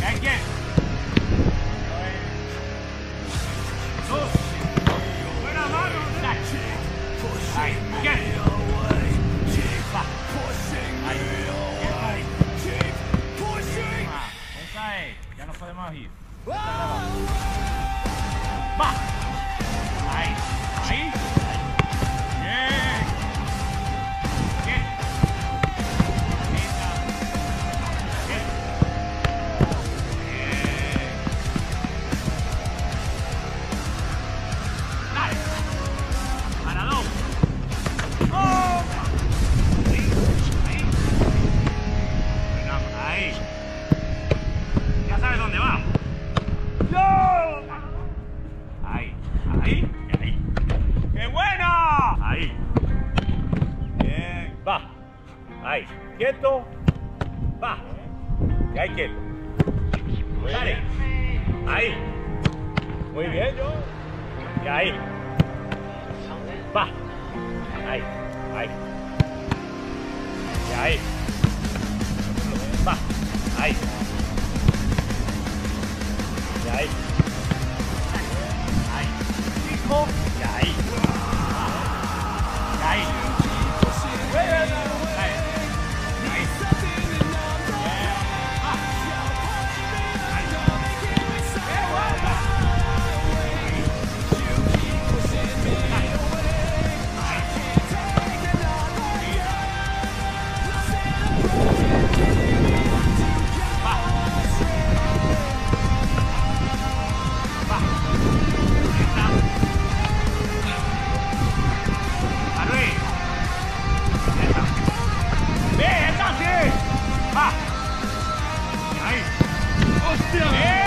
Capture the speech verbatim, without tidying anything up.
¿Hay quién? Dos. Buena mano. Dale. Ahí. ¿Quién? Va. Ahí. Un cae. Ya no podemos ir. Va. Ahí. Ahí. Bien. Bien. Bien. Bien. Dale. Para dos. ¡Oh! Ahí. Ahí. Venga, ahí. Ya sabes dónde va. ¡No! Ahí. Ahí. Y ahí. ¡Qué bueno! Ahí. Bien. Va. Ahí. Quieto. Va. Y ahí quieto. Dale. Ahí. Muy bien. Y ahí. Va. Ahí. Ahí. Y ahí. Va. Ahí. Y ahí. Ahí. Fijo. Y ahí. Y ahí. Ahí. Ahí. ¡Bien! ¡Hostia!